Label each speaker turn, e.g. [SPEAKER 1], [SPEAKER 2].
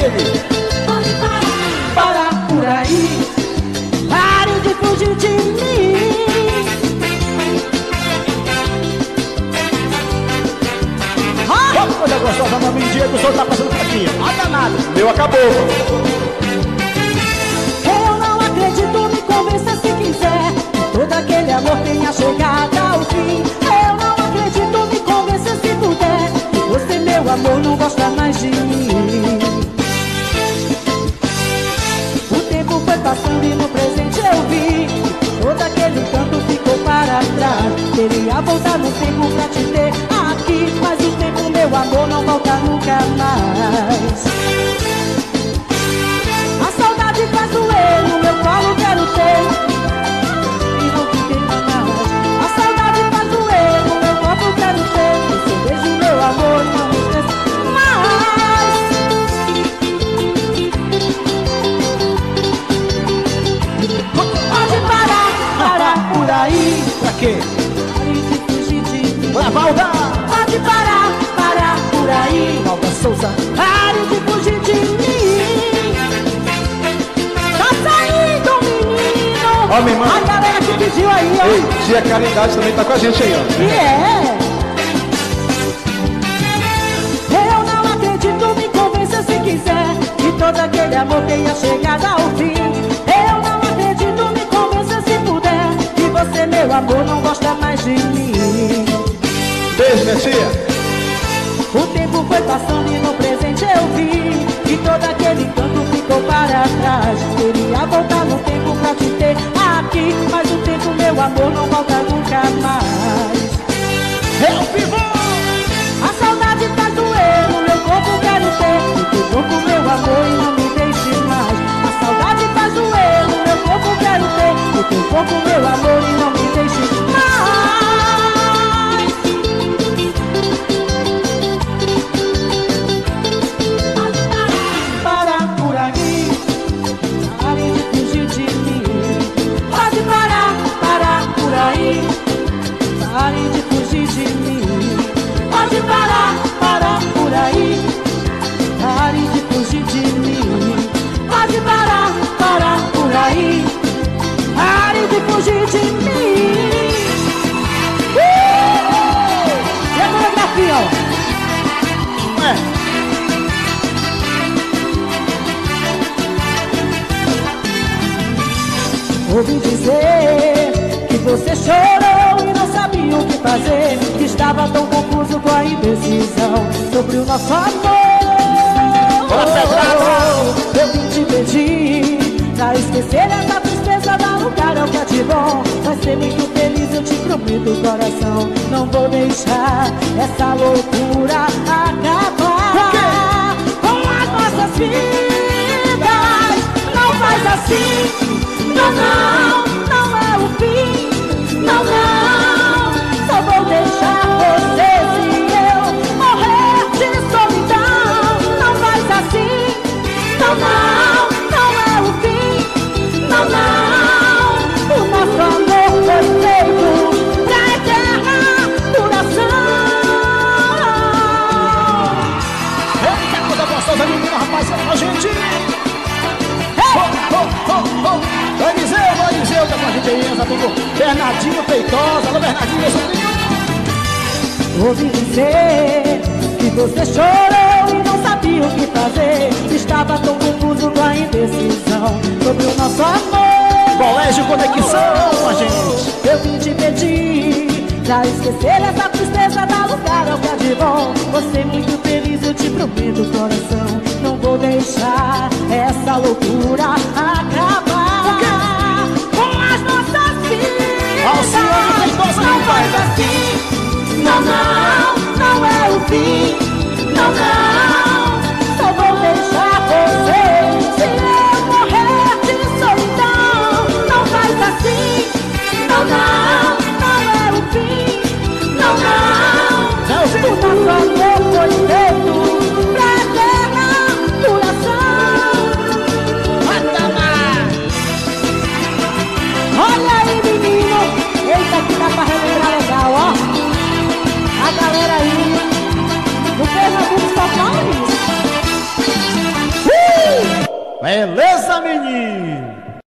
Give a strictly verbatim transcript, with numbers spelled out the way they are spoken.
[SPEAKER 1] David.
[SPEAKER 2] Pode parar, parar por aí. Pare de fugir de mim.
[SPEAKER 1] Vamos, coisa gostosa, meu amigo Diego, o senhor tá passando por aqui. Ah, danado. Meu acabou.
[SPEAKER 2] Eu não acredito, me convença se quiser. Todo aquele amor tenha chegado ao fim. Eu não acredito, me convença se puder. Que você, meu amor, não gosta mais de mim. O tempo foi passando e no presente eu vi que todo aquele canto ficou para trás. Queria voltar no tempo pra te ter aqui, mas o tempo, meu amor, não volta nunca mais. A saudade faz doer, no meu colo quero ter e não te entenda mais. A saudade faz doer, no meu corpo quero ter esse beijo, meu amor, não me esqueça mais. Pode parar, parar por aí.
[SPEAKER 1] Pra quê?
[SPEAKER 2] Pare de fugir de mim.
[SPEAKER 1] Pra Valda.
[SPEAKER 2] Pode parar, parar por aí.
[SPEAKER 1] Valda Souza.
[SPEAKER 2] Pare de fugir de mim. Tá saindo, menino.
[SPEAKER 1] Ó, minha irmã.
[SPEAKER 2] A galera que pediu aí, ó.
[SPEAKER 1] Ei, tia Caridade também tá com a gente aí, ó.
[SPEAKER 2] E é. Eu não acredito, me convença se quiser. Que todo aquele amor tenha chegado ao fim. Eu não acredito, me convença se puder. Que você, meu amor, não gosta mais de mim.
[SPEAKER 1] Beijo, minha tia.
[SPEAKER 2] O tempo foi passando e no presente eu vi que todo aquele canto ficou para trás. Queria voltar no tempo pra te ter aqui, mas o tempo, meu amor, não volta nunca mais.
[SPEAKER 1] Eu vivo!
[SPEAKER 2] A saudade faz doer, no meu corpo quero ter o teu corpo, meu amor, e não me deixe mais. A saudade faz doer, no meu corpo quero ter o teu corpo, meu amor, e não me deixe mais. Pare de fugir de mim. Pode parar, parar por aí. Pare de fugir de mim. Pode parar, parar por aí. Pare de fugir de mim. Uh! E a coreografia, ó.
[SPEAKER 1] É.
[SPEAKER 2] Ouvi dizer que você chorou e não sabia o que fazer, que estava tão confuso com a indecisão sobre o nosso amor.
[SPEAKER 1] Bora, pesado!
[SPEAKER 2] Eu vim te pedir pra esquecer essa tristeza, dar lugar ao que é de bom. Vai ser muito feliz, eu te prometo, coração. Não vou deixar essa loucura acabar com as nossas vidas. Não faz assim. Não, não, não é o fim. Não, não, só vou deixar você se eu morrer de solidão. Não faz assim. Não, não, não é o fim. Não, não, o nosso amor foi feito pra eterna duração.
[SPEAKER 1] Eita, coisa gostosa, menina, rapaziada, a gente. Oh, oh, oh, oh. Eliseu, o Eliseu tá com a gente aí, nosso amigo Bernardinho Feitosa. Alô, Bernardinho, meu sobrinho.
[SPEAKER 2] Ouvi dizer que você chorou e não sabia o que fazer. Estava tão confuso com a indecisão sobre o nosso amor.
[SPEAKER 1] Colégio Conexão, a gente.
[SPEAKER 2] Eu vim te pedir pra esquecer essa tristeza, dar lugar ao que há de bom. Você é muito feliz, eu te prometo, coração. Não vou deixar essa loucura acabar com as nossas vidas.
[SPEAKER 1] Alcione Feitosa,
[SPEAKER 2] não faz assim. Não, não, não é o fim. Não, não, só vou deixar você se eu morrer de solidão. Não faz assim. Não, não, não é o fim. Não, não,
[SPEAKER 1] não, sim.
[SPEAKER 2] O nosso amor foi feito pra eterna duração.
[SPEAKER 1] Manda mais.
[SPEAKER 2] Olha aí, menino. Eita, que dá pra relembrar legal, ó. A galera
[SPEAKER 1] Beleza, menino?